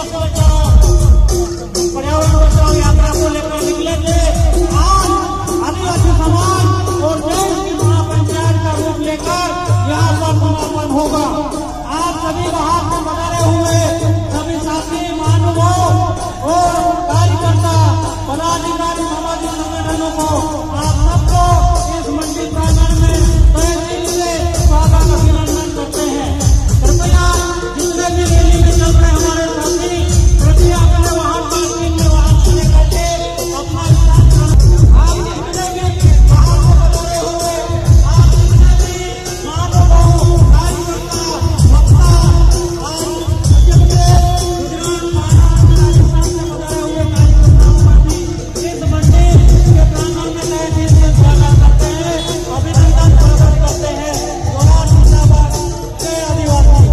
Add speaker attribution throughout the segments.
Speaker 1: स्वस्थ बचाओ पर्यावरण बचाओ यात्रा को लेकर निकले थे। आज आदिवासी समाज और देश की महापंचायत का रूप लेकर यहाँ पर समापन होगा। आप सभी वहां से बने हुए सभी साथी महानुभाव और कार्यकर्ता पदाधिकारी सामाजिक संगठनों को आप सबको इस मंडी प्रांगण में तहे दिल से स्वागत अभिनंदन करते हैं। कृपया जितने भी रैली में चल रहे हमारे साथी कृपया अपने वाहन पार्किंग में वाहन खड़े करके अपना आप जितने भी वाहन को बदले हुए आप जितने भी महानुभाव कार्यकर्ता वक्ता और जितने गुजरात महाराष्ट्र राजस्थान से बदले हुए कार्यकर्ताओं का भी इस मंडी के प्रांगण में तहे दिल से स्वागत करते हैं, अभिनंदन प्रकट करते हैं। जोहार जिंदाबाद, जय आदिवासी।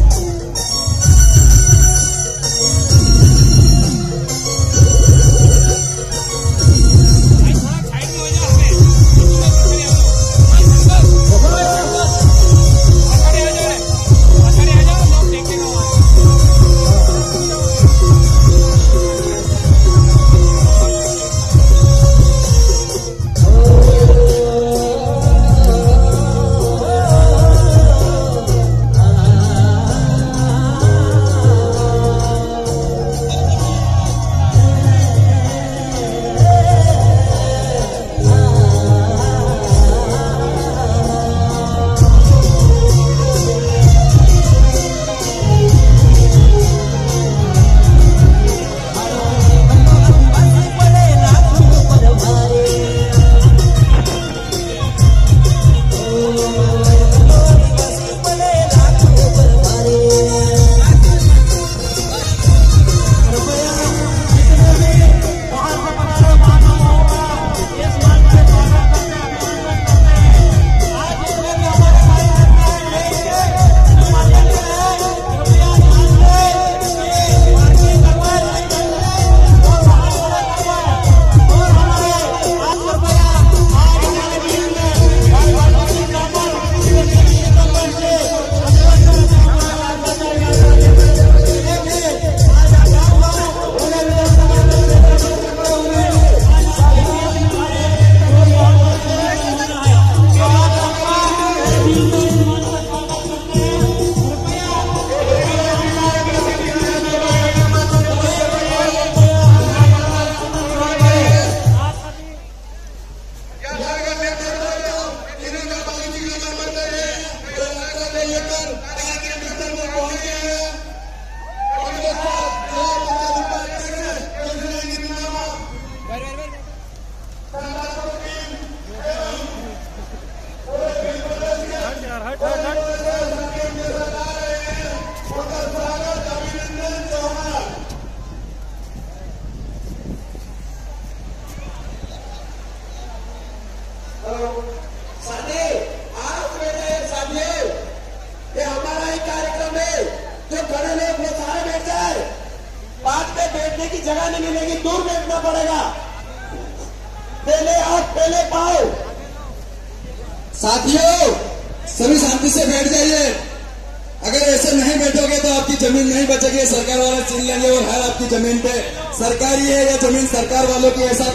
Speaker 1: बैठने की जगह नहीं मिलेगी, दूर बैठना पड़ेगा। पहले आओ पहले पाओ।
Speaker 2: साथियों सभी शांति से बैठ जाइए। अगर ऐसे नहीं बैठोगे तो आपकी जमीन नहीं बचेगी, सरकार वाले छीन लेंगे और हर आपकी जमीन पे सरकारी है या जमीन सरकार वालों की, ऐसा